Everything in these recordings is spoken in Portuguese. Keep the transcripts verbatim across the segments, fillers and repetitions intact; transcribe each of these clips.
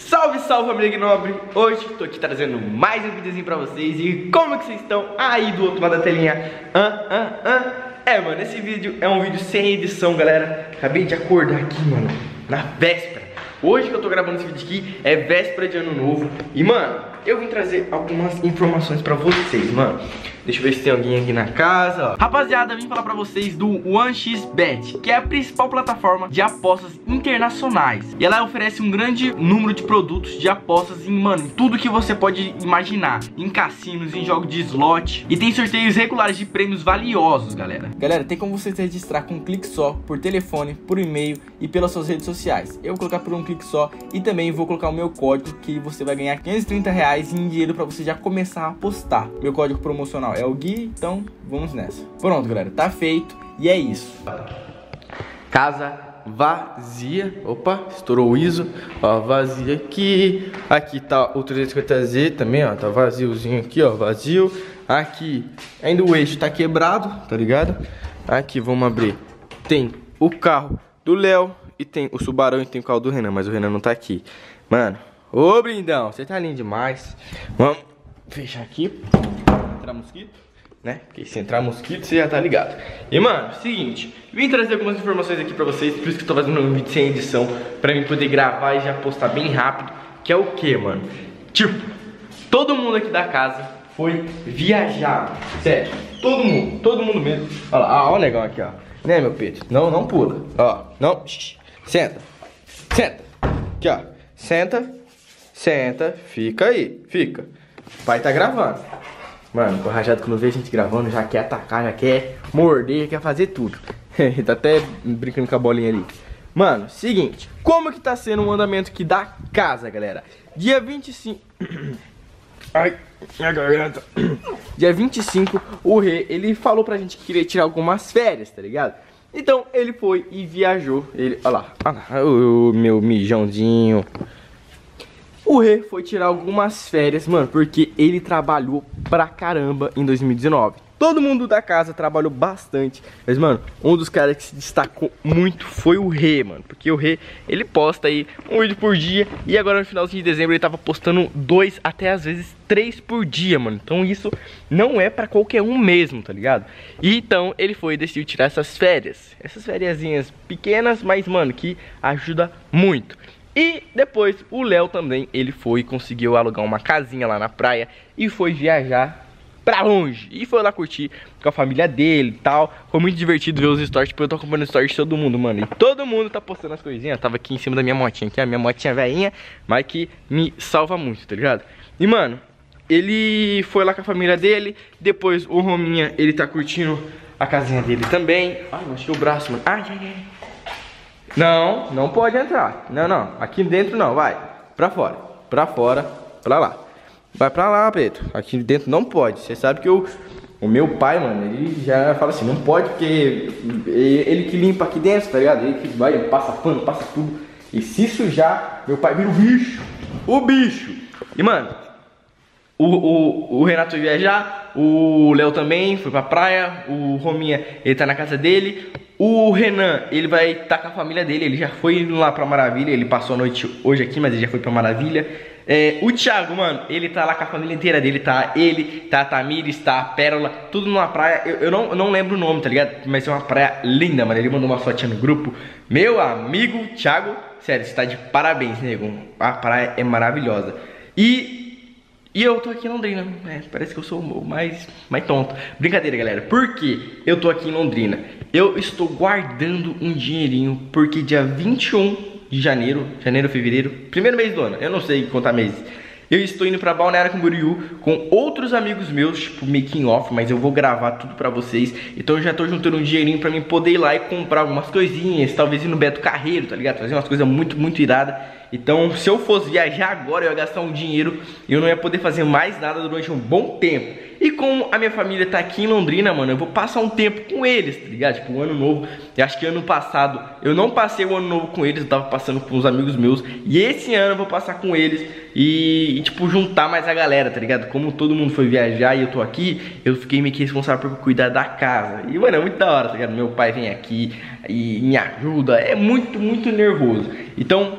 Salve, salve família Gnobre! Hoje tô aqui trazendo mais um videozinho pra vocês. E como é que vocês estão aí do outro lado da telinha? Hã, hã, hã? É, mano, esse vídeo é um vídeo sem edição, galera. Acabei de acordar aqui, mano, na véspera. Hoje que eu tô gravando esse vídeo aqui é véspera de ano novo. E, mano, eu vim trazer algumas informações pra vocês, mano. Deixa eu ver se tem alguém aqui na casa, ó. Rapaziada, vim falar pra vocês do one x bet, que é a principal plataforma de apostas internacionais. E ela oferece um grande número de produtos de apostas em, mano, em tudo que você pode imaginar. Em cassinos, em jogos de slot. E tem sorteios regulares de prêmios valiosos, galera. Galera, tem como você se registrar com um clique só, por telefone, por e-mail e pelas suas redes sociais. Eu vou colocar por um clique só e também vou colocar o meu código, que você vai ganhar quinhentos e trinta reais em dinheiro pra você já começar a apostar. Meu código promocional é o Gui, então vamos nessa. Pronto, galera, tá feito e é isso. Casa vazia. Opa, estourou o I S O. Ó, vazia aqui. Aqui tá o trezentos e cinquenta Z também, ó, tá vaziozinho aqui, ó, vazio. Aqui, ainda o eixo tá quebrado, tá ligado? Aqui, vamos abrir. Tem o carro do Léo e tem o Subarão e tem o carro do Renan, mas o Renan não tá aqui. Mano, ô Brindão, você tá lindo demais. Vamos fechar aqui. Entrar mosquito, né? Porque se entrar mosquito, você já tá ligado. E, mano, seguinte, vim trazer algumas informações aqui pra vocês, por isso que eu tô fazendo um vídeo sem edição, pra mim poder gravar e já postar bem rápido. Que é o que, mano? Tipo, todo mundo aqui da casa foi viajar. Sério, todo mundo, todo mundo mesmo. Olha lá, ó, o negão aqui, ó. Né, meu peito? Não, não pula. Ó, não, shh, senta. Senta. Aqui, ó. Senta. Senta. Fica aí, fica. O pai tá gravando. Mano, o Rajado, quando vê a gente gravando, já quer atacar, já quer morder, já quer fazer tudo. Ele tá até brincando com a bolinha ali. Mano, seguinte, como que tá sendo o andamento aqui da casa, galera? Dia vinte e cinco... Ai, minha garganta. Dia vinte e cinco, o Rê, ele falou pra gente que queria tirar algumas férias, tá ligado? Então, ele foi e viajou. Ele, olha lá, olha lá, o meu mijãozinho. O Rê foi tirar algumas férias, mano, porque ele trabalhou pra caramba em dois mil e dezenove. Todo mundo da casa trabalhou bastante, mas, mano, um dos caras que se destacou muito foi o Rê, mano. Porque o Rê, ele posta aí um vídeo por dia e agora no finalzinho de dezembro ele tava postando dois até às vezes três por dia, mano. Então isso não é pra qualquer um mesmo, tá ligado? E então ele foi e decidiu tirar essas férias. Essas fériasinhas pequenas, mas, mano, que ajuda muito. E depois o Léo também, ele foi e conseguiu alugar uma casinha lá na praia e foi viajar pra longe. E foi lá curtir com a família dele e tal. Foi muito divertido ver os stories, tipo, eu tô acompanhando os stories de todo mundo, mano. E todo mundo tá postando as coisinhas. Eu tava aqui em cima da minha motinha, que é a minha motinha velhinha, mas que me salva muito, tá ligado? E, mano, ele foi lá com a família dele. Depois o Rominha, ele tá curtindo a casinha dele também. Ai, machuquei o braço, mano. Ai, ai, ai. Não, não pode entrar. Não, não, aqui dentro não, vai. Pra fora, pra fora, pra lá. Vai pra lá, Preto. Aqui dentro não pode. Você sabe que eu, o meu pai, mano, ele já fala assim, não pode, porque ele que limpa aqui dentro, tá ligado? Ele que vai, ele passa pano, passa tudo. E se sujar, meu pai vira o bicho. O bicho. E, mano, o, o, o Renato foi viajar, o Léo também foi pra praia, o Rominha, ele tá na casa dele. O Renan, ele vai estar tá com a família dele, ele já foi lá pra Maravilha, ele passou a noite hoje aqui, mas ele já foi pra Maravilha. É, o Thiago, mano, ele tá lá com a família inteira dele, tá ele, tá a Tamires, tá a Pérola, tudo numa praia, eu, eu, não, eu não lembro o nome, tá ligado? Mas é uma praia linda, mano, ele mandou uma fotinha no grupo. Meu amigo Thiago, sério, você tá de parabéns, nego, a praia é maravilhosa. E... E eu tô aqui em Londrina, é, parece que eu sou o mais, mais tonto. Brincadeira, galera, por que eu tô aqui em Londrina? Eu estou guardando um dinheirinho, porque dia vinte e um de janeiro, janeiro, fevereiro, primeiro mês do ano, eu não sei contar meses, eu estou indo pra Balneário Camboriú com outros amigos meus, tipo making off, mas eu vou gravar tudo pra vocês. Então eu já tô juntando um dinheirinho pra mim poder ir lá e comprar algumas coisinhas, talvez ir no Beto Carreiro, tá ligado? Fazer umas coisas muito, muito iradas. Então, se eu fosse viajar agora, eu ia gastar um dinheiro e eu não ia poder fazer mais nada durante um bom tempo. E como a minha família tá aqui em Londrina, mano, eu vou passar um tempo com eles, tá ligado? Tipo, um ano novo. Eu acho que ano passado eu não passei o ano novo com eles, eu tava passando com uns amigos meus. E esse ano eu vou passar com eles e, e tipo, juntar mais a galera, tá ligado? Como todo mundo foi viajar e eu tô aqui, eu fiquei meio que responsável por cuidar da casa. E, mano, é muito da hora, tá ligado? Meu pai vem aqui e me ajuda. É muito, muito nervoso. Então...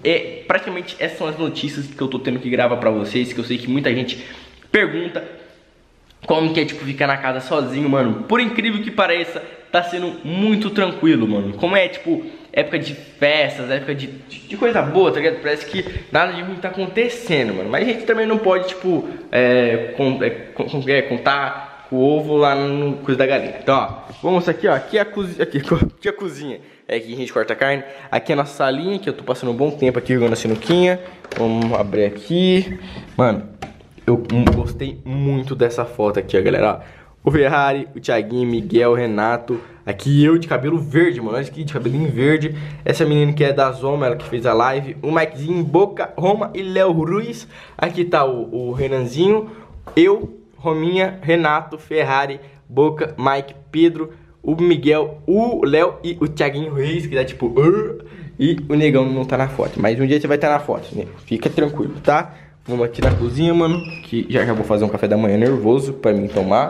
é, praticamente essas são as notícias que eu tô tendo que gravar pra vocês, que eu sei que muita gente pergunta como que é, tipo, ficar na casa sozinho, mano. Por incrível que pareça, tá sendo muito tranquilo, mano. Como é, tipo, época de festas, época de, de, de coisa boa, tá ligado? Parece que nada de ruim tá acontecendo, mano. Mas a gente também não pode, tipo, é, com, é, com, é, contar com o ovo lá no coisa da galinha. Então, ó, vou mostrar aqui, ó. Aqui é a cozinha, aqui, aqui é a cozinha. É aqui que a gente corta a carne. Aqui é a nossa salinha, que eu tô passando um bom tempo aqui jogando a sinuquinha. Vamos abrir aqui. Mano, eu gostei muito dessa foto aqui, ó, galera. Ó, o Ferrari, o Thiaguinho, Miguel, Renato. Aqui eu de cabelo verde, mano. Olha aqui, de cabelinho verde. Essa menina que é da Zoma, ela que fez a live. O Mikezinho, Boca, Roma e Léo Ruiz. Aqui tá o, o Renanzinho. Eu, Rominha, Renato, Ferrari, Boca, Mike, Pedro, o Miguel, o Léo e o Thiaguinho Reis, que dá tipo... Uh, e o Negão não tá na foto. Mas um dia você vai estar na foto, né? Fica tranquilo, tá? Vamos aqui na cozinha, mano, que já já vou fazer um café da manhã nervoso pra mim tomar.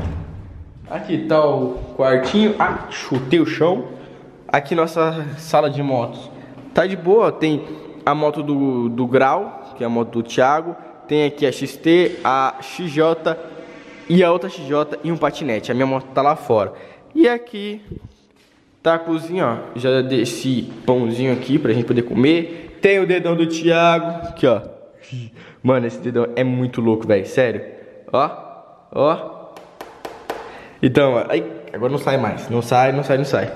Aqui tá o quartinho. Ah, chutei o chão. Aqui nossa sala de motos. Tá de boa, tem a moto do, do Grau, que é a moto do Thiago. Tem aqui a X T, a X J e a outra X J e um patinete. A minha moto tá lá fora. E aqui tá a cozinha, ó. Já desci pãozinho aqui pra gente poder comer. Tem o dedão do Thiago, aqui, ó. Mano, esse dedão é muito louco, velho, sério. Ó, ó. Então, ó, aí, agora não sai mais. Não sai, não sai, não sai.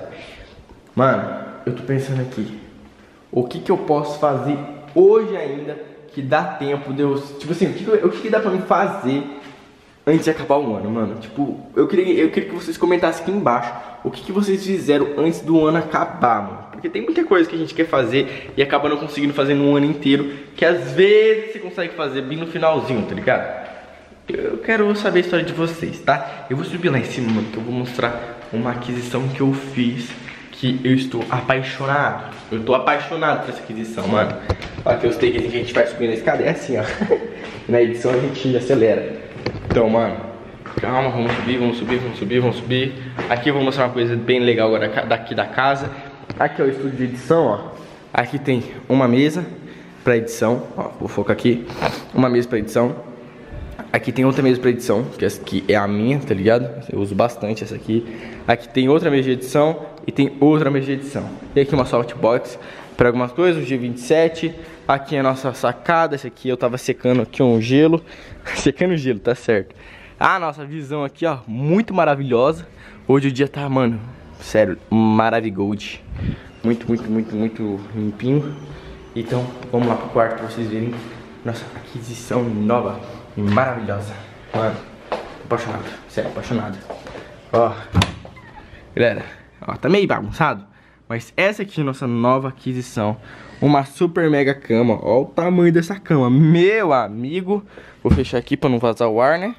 Mano, eu tô pensando aqui. O que que eu posso fazer hoje ainda que dá tempo de eu... Tipo assim, o que, o que, que dá pra mim fazer antes de acabar o ano, mano? Tipo, eu queria, eu queria que vocês comentassem aqui embaixo o que que vocês fizeram antes do ano acabar, mano. Porque tem muita coisa que a gente quer fazer e acaba não conseguindo fazer no ano inteiro, que às vezes você consegue fazer bem no finalzinho, tá ligado? Eu quero saber a história de vocês, tá? Eu vou subir lá em cima, mano, que eu vou mostrar uma aquisição que eu fiz, que eu estou apaixonado. Eu tô apaixonado por essa aquisição, mano. Olha aqui os takes que a gente vai subindo a escada, é assim, ó. Na edição a gente acelera. Então, mano, calma, vamos subir, vamos subir, vamos subir, vamos subir. Aqui eu vou mostrar uma coisa bem legal agora daqui da casa. Aqui é o estúdio de edição, ó. Aqui tem uma mesa pra edição, ó, vou focar aqui. Uma mesa pra edição. Aqui tem outra mesa pra edição, que essa aqui é a minha, tá ligado? Eu uso bastante essa aqui. Aqui tem outra mesa de edição e tem outra mesa de edição. E aqui uma softbox pra algumas coisas, o G vinte e sete. Aqui é a nossa sacada, essa aqui eu tava secando aqui um gelo. Secando gelo, tá certo. A nossa visão aqui, ó, muito maravilhosa. Hoje o dia tá, mano, sério, maravigold. Muito, muito, muito, muito limpinho. Então, vamos lá pro quarto pra vocês verem nossa aquisição nova e maravilhosa. Mano, tô apaixonado, sério, apaixonado. Ó, galera, ó, tá meio bagunçado, mas essa aqui é a nossa nova aquisição. Uma super mega cama, ó o tamanho dessa cama, meu amigo. Vou fechar aqui pra não vazar o ar, né?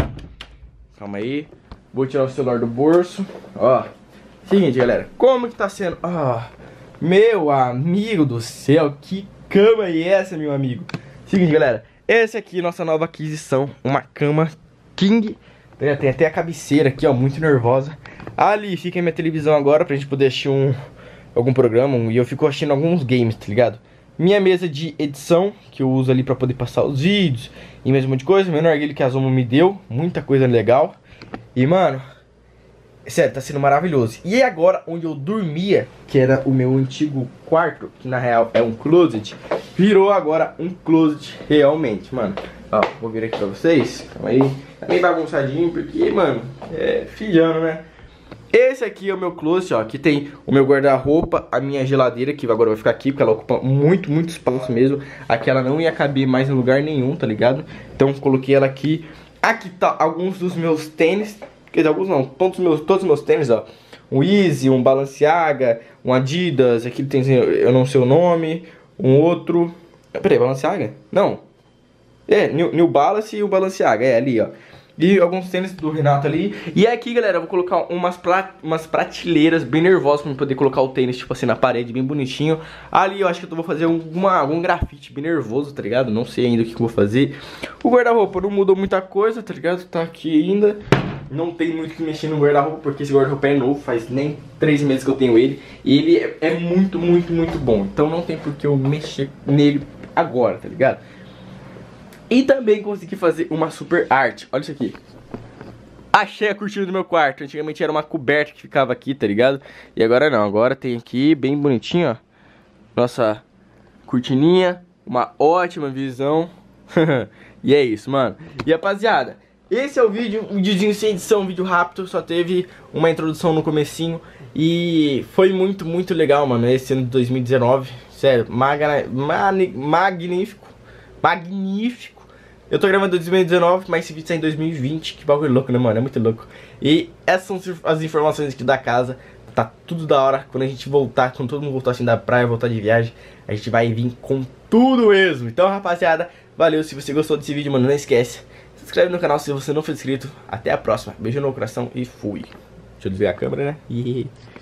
Calma aí. Vou tirar o celular do bolso. Ó, seguinte, galera, como que tá sendo? Ó, meu amigo do céu, que cama é essa, meu amigo? Seguinte, galera, essa aqui é nossa nova aquisição. Uma cama king. Tem até a cabeceira aqui, ó, muito nervosa. Ali fica a minha televisão agora pra gente poder assistir um, algum programa. Um, e eu fico assistindo alguns games, tá ligado? Minha mesa de edição, que eu uso ali pra poder passar os vídeos e mais um monte de coisa. Meu narguilé que a Zoma me deu, muita coisa legal. E, mano, sério, tá sendo maravilhoso. E agora, onde eu dormia, que era o meu antigo quarto, que na real é um closet, virou agora um closet realmente, mano. Ó, vou vir aqui pra vocês. Calma aí. Tá meio bagunçadinho, porque, mano, é filhando, né? Esse aqui é o meu closet, ó. Aqui tem o meu guarda-roupa, a minha geladeira, que agora vai ficar aqui, porque ela ocupa muito, muito espaço mesmo. Aqui ela não ia caber mais em lugar nenhum, tá ligado? Então coloquei ela aqui. Aqui tá alguns dos meus tênis. Quer dizer, alguns não, todos os meus, todos os meus tênis, ó. Um Easy, um Balenciaga, um Adidas. Aqui tem, eu não sei o nome. Um outro... Peraí, Balenciaga? Não. É, New, New Balance e o Balenciaga, é ali, ó. E alguns tênis do Renato ali. E aqui, galera, eu vou colocar umas, pra, umas prateleiras bem nervosas pra eu poder colocar o tênis, tipo assim, na parede, bem bonitinho. Ali eu acho que eu vou fazer uma, algum grafite bem nervoso, tá ligado? Não sei ainda o que eu vou fazer. O guarda-roupa não mudou muita coisa, tá ligado? Tá aqui ainda. não tem muito o que mexer no guarda-roupa, porque esse guarda-roupa é novo, faz nem três meses que eu tenho ele. E ele é, é muito, muito, muito bom. Então não tem por que eu mexer nele agora, tá ligado? E também consegui fazer uma super arte. Olha isso aqui. Achei a cortina do meu quarto. Antigamente era uma coberta que ficava aqui, tá ligado? E agora não, agora tem aqui, bem bonitinho, ó. Nossa cortininha, uma ótima visão. E é isso, mano. E rapaziada, esse é o vídeo, um videozinho sem edição, um vídeo rápido. Só teve uma introdução no comecinho. E foi muito, muito legal, mano, esse ano de dois mil e dezenove. Sério, magna, mani, magnífico. Magnífico. Eu tô gravando em dois mil e dezenove, mas esse vídeo sai em dois mil e vinte. Que bagulho louco, né, mano? É muito louco. E essas são as informações aqui da casa. Tá tudo da hora. Quando a gente voltar, quando todo mundo voltar assim da praia, voltar de viagem, a gente vai vir com tudo mesmo. Então, rapaziada, valeu. Se você gostou desse vídeo, mano, não esquece. Se inscreve no canal se você não for inscrito. Até a próxima. Beijo no coração e fui. Deixa eu desligar a câmera, né? E...